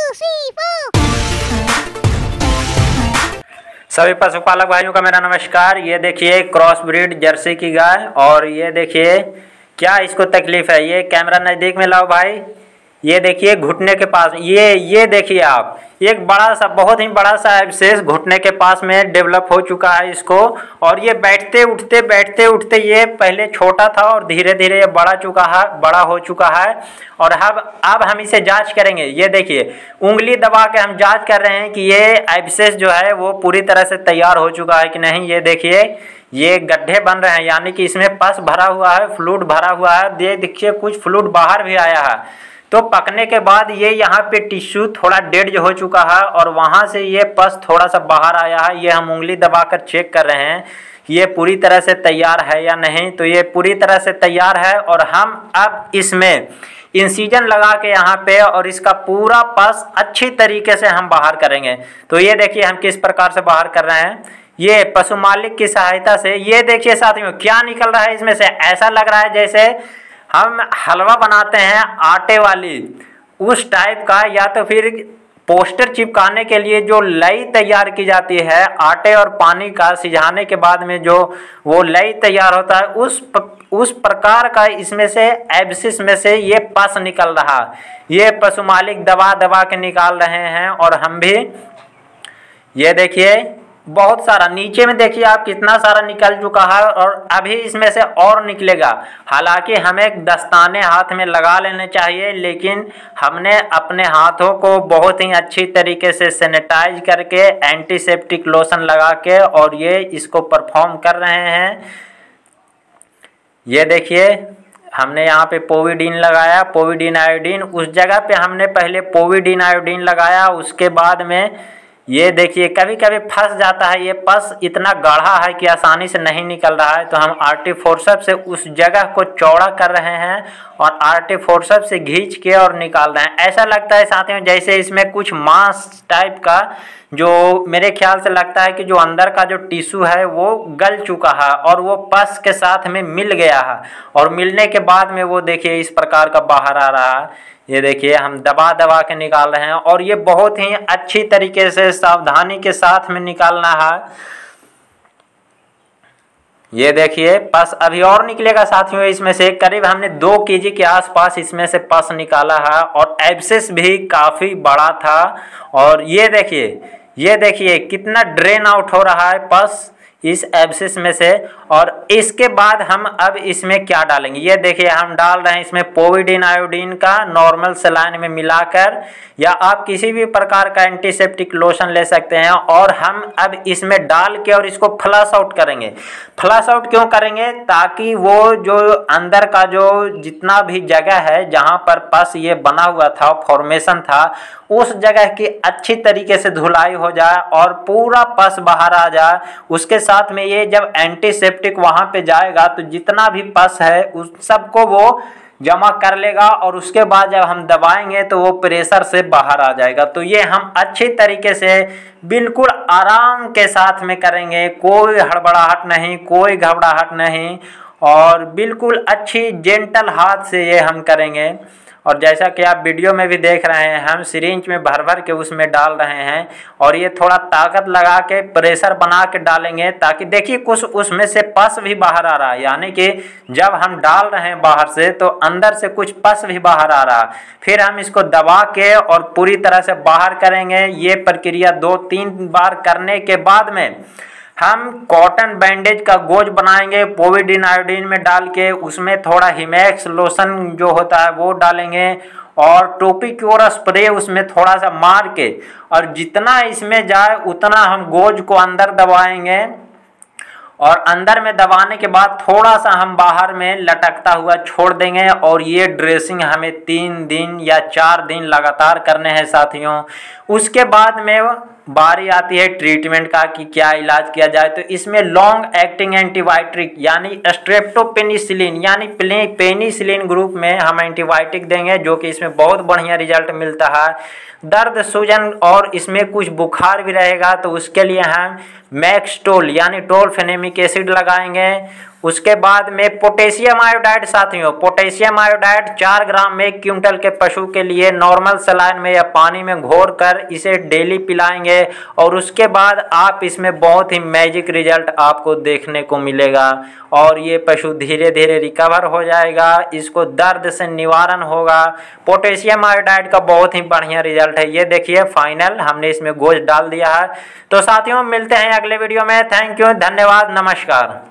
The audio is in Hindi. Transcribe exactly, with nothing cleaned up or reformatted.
सभी पशुपालक भाइयों का मेरा नमस्कार। ये देखिए क्रॉस ब्रीड जर्सी की गाय, और ये देखिए क्या इसको तकलीफ है। ये कैमरा नज़दीक में लाओ भाई। ये देखिए घुटने के पास, ये ये देखिए आप, एक बड़ा सा, बहुत ही बड़ा सा एब्सेस घुटने के पास में डेवलप हो चुका है इसको। और ये बैठते उठते बैठते उठते ये पहले छोटा था और धीरे धीरे ये बड़ा चुका है, बड़ा हो चुका है। और अब अब हम इसे जांच करेंगे। ये देखिए उंगली दबा के हम जांच कर रहे हैं कि ये एब्सेस जो है वो पूरी तरह से तैयार हो चुका है कि नहीं। ये देखिए ये गड्ढे बन रहे हैं, यानी कि इसमें पस भरा हुआ है, फ्लूइड भरा हुआ है। ये देखिए कुछ फ्लूइड बाहर भी आया है। तो पकने के बाद ये यहाँ पे टिश्यू थोड़ा डेड हो चुका है और वहाँ से ये पस थोड़ा सा बाहर आया है। ये हम उंगली दबाकर चेक कर रहे हैं कि ये पूरी तरह से तैयार है या नहीं। तो ये पूरी तरह से तैयार है और हम अब इसमें इंसिजन लगा के यहाँ पे और इसका पूरा पस अच्छी तरीके से हम बाहर करेंगे। तो ये देखिए हम किस प्रकार से बाहर कर रहे हैं। ये पशु मालिक की सहायता से। ये देखिए साथियों क्या निकल रहा है इसमें से। ऐसा लग रहा है जैसे हम हलवा बनाते हैं आटे वाली, उस टाइप का, या तो फिर पोस्टर चिपकाने के लिए जो लई तैयार की जाती है आटे और पानी का सिझाने के बाद में जो वो लई तैयार होता है, उस उस प्रकार का इसमें से एब्सिस में से ये पस निकल रहा। ये पशु मालिक दबा दबा के निकाल रहे हैं और हम भी। ये देखिए बहुत सारा नीचे में देखिए आप कितना सारा निकल चुका है और अभी इसमें से और निकलेगा। हालांकि हमें दस्ताने हाथ में लगा लेने चाहिए, लेकिन हमने अपने हाथों को बहुत ही अच्छी तरीके से सैनिटाइज करके एंटीसेप्टिक लोशन लगा के और ये इसको परफॉर्म कर रहे हैं। ये देखिए हमने यहाँ पे पोविडीन लगाया, पोविडीन आयोडीन। उस जगह पे हमने पहले पोविडीन आयोडीन लगाया, उसके बाद में ये देखिए कभी कभी फंस जाता है। ये पस इतना गाढ़ा है कि आसानी से नहीं निकल रहा है, तो हम आर्टी फोर्सेप्स से उस जगह को चौड़ा कर रहे हैं और आर्टी फोर्सेप्स से खींच के और निकाल रहे हैं। ऐसा लगता है साथियों जैसे इसमें कुछ मांस टाइप का, जो मेरे ख्याल से लगता है कि जो अंदर का जो टिश्यू है वो गल चुका है और वो पस के साथ में मिल गया है। और मिलने के बाद में वो देखिए इस प्रकार का बाहर आ रहा है। ये देखिए हम दबा दबा के निकाल रहे हैं और ये बहुत ही अच्छी तरीके से सावधानी के साथ में निकालना है। ये देखिए पस अभी और निकलेगा साथियों इसमें से। करीब हमने दो केजी के आसपास इसमें से पस निकाला है और एब्सेस भी काफ़ी बड़ा था। और ये देखिए ये देखिए कितना ड्रेन आउट हो रहा है पस इस एब्सेस में से। और इसके बाद हम अब इसमें क्या डालेंगे। ये देखिए हम डाल रहे हैं इसमें पोविडीन आयोडीन का नॉर्मल सलाइन में मिलाकर, या आप किसी भी प्रकार का एंटीसेप्टिक लोशन ले सकते हैं। और हम अब इसमें डाल के और इसको फ्लश आउट करेंगे। फ्लश आउट क्यों करेंगे? ताकि वो जो अंदर का जो जितना भी जगह है जहाँ पर पस ये बना हुआ था, फॉर्मेशन था, उस जगह की अच्छी तरीके से धुलाई हो जाए और पूरा पस बाहर आ जाए। उसके साथ में ये जब एंटीसेप्टिक वहाँ पे जाएगा तो जितना भी पस है उस सबको वो जमा कर लेगा और उसके बाद जब हम दबाएंगे तो वो प्रेशर से बाहर आ जाएगा। तो ये हम अच्छी तरीके से बिल्कुल आराम के साथ में करेंगे, कोई हड़बड़ाहट नहीं, कोई घबराहट नहीं, और बिल्कुल अच्छी जेंटल हाथ से ये हम करेंगे। और जैसा कि आप वीडियो में भी देख रहे हैं हम सिरिंज में भर भर के उसमें डाल रहे हैं और ये थोड़ा ताकत लगा के प्रेशर बना के डालेंगे, ताकि देखिए कुछ उसमें से पस भी बाहर आ रहा है। यानी कि जब हम डाल रहे हैं बाहर से तो अंदर से कुछ पस भी बाहर आ रहा है। फिर हम इसको दबा के और पूरी तरह से बाहर करेंगे। ये प्रक्रिया दो तीन बार करने के बाद में हम कॉटन बैंडेज का गोज बनाएंगे पोविडीन आयोडीन में डाल के, उसमें थोड़ा हिमैक्स लोशन जो होता है वो डालेंगे और टोपिक्योर स्प्रे उसमें थोड़ा सा मार के, और जितना इसमें जाए उतना हम गोज को अंदर दबाएंगे। और अंदर में दबाने के बाद थोड़ा सा हम बाहर में लटकता हुआ छोड़ देंगे। और ये ड्रेसिंग हमें तीन दिन या चार दिन लगातार करने हैं साथियों। उसके बाद में बारी आती है ट्रीटमेंट का कि क्या इलाज किया जाए। तो इसमें लॉन्ग एक्टिंग एंटीबायोटिक यानी स्ट्रेप्टोपेनिसिलिन यानी पेनिसिलिन ग्रुप में हम एंटीबायोटिक देंगे, जो कि इसमें बहुत बढ़िया रिजल्ट मिलता है। दर्द सूजन और इसमें कुछ बुखार भी रहेगा तो उसके लिए हम मैक्सटोल यानी टोलफेनेमिक एसिड लगाएंगे। उसके बाद में पोटेशियम आयोडाइड साथियों, पोटेशियम आयोडाइड चार ग्राम में एक क्विंटल के पशु के लिए नॉर्मल सलाइन में या पानी में घोर कर इसे डेली पिलाएंगे और उसके बाद आप इसमें बहुत ही मैजिक रिजल्ट आपको देखने को मिलेगा और ये पशु धीरे धीरे रिकवर हो जाएगा, इसको दर्द से निवारण होगा। पोटेशियम आयोडाइड का बहुत ही बढ़िया रिजल्ट है। ये देखिए फाइनल हमने इसमें गोश्त डाल दिया है। तो साथियों मिलते हैं अगले वीडियो में। थैंक यू, धन्यवाद, नमस्कार।